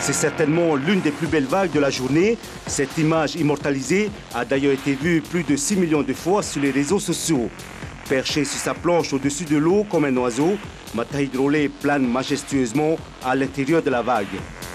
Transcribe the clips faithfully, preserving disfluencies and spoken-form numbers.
C'est certainement l'une des plus belles vagues de la journée. Cette image immortalisée a d'ailleurs été vue plus de six millions de fois sur les réseaux sociaux. Perché sur sa planche au-dessus de l'eau comme un oiseau, Mata Hidrolé plane majestueusement à l'intérieur de la vague.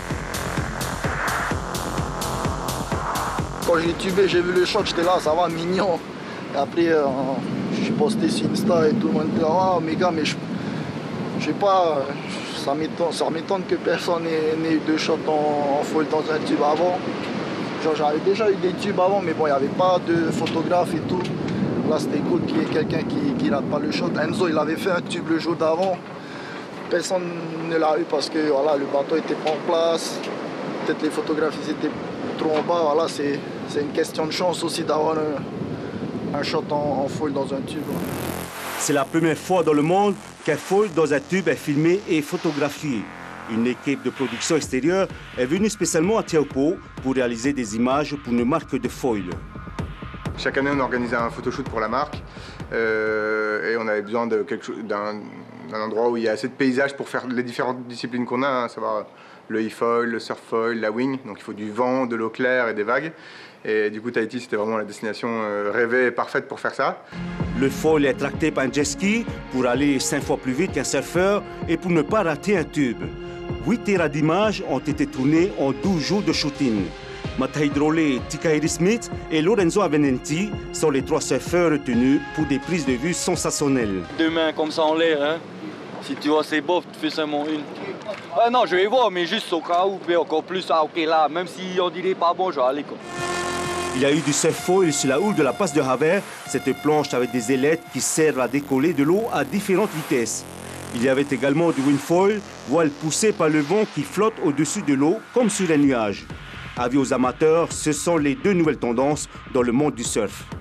Quand j'ai tubé, j'ai vu le shot, j'étais là, ça va, mignon. Et après, euh, j'ai posté sur Insta et tout le monde était là, ah, mes gars, mais je je sais pas, ça m'étonne que personne n'ait eu de shot en, en foil dans un tube avant. J'avais déjà eu des tubes avant, mais bon, il n'y avait pas de photographe et tout. Là, c'était cool qu'il y ait quelqu'un qui ne rate pas le shot. Enzo, il avait fait un tube le jour d'avant. Personne ne l'a eu parce que voilà, le bateau n'était pas en place. Peut-être les photographes ils étaient trop en bas. Voilà, c'est une question de chance aussi d'avoir un, un shot en, en foil dans un tube. C'est la première fois dans le monde qu'un foil dans un tube est filmé et photographié. Une équipe de production extérieure est venue spécialement à Teahupo'o pour réaliser des images pour une marque de foil. Chaque année, on organisait un photoshoot pour la marque euh, et on avait besoin d'un endroit où il y a assez de paysages pour faire les différentes disciplines qu'on a, hein, à savoir le e-foil, le surf foil, la wing. Donc il faut du vent, de l'eau claire et des vagues. Et du coup, Tahiti, c'était vraiment la destination euh, rêvée et parfaite pour faire ça. Le foil est tracté par un jet ski pour aller cinq fois plus vite qu'un surfeur et pour ne pas rater un tube. Huit terrains d'images ont été tournés en douze jours de shooting. Mata Hidrolé, Tikairi Smith et Lorenzo Avenenti sont les trois surfeurs retenus pour des prises de vue sensationnelles. Deux mains comme ça en l'air, hein. Si tu vois c'est beau, tu fais seulement une. Ah non, je vais voir, mais juste au cas où, mais encore plus, ah ok là, même si on dirait pas bon, je vais aller quoi. Il y a eu du surf foil sur la houle de la passe de Havre, cette planche avec des ailettes qui servent à décoller de l'eau à différentes vitesses. Il y avait également du windfoil, voile poussée par le vent qui flotte au-dessus de l'eau comme sur un nuage. Avis aux amateurs, ce sont les deux nouvelles tendances dans le monde du surf.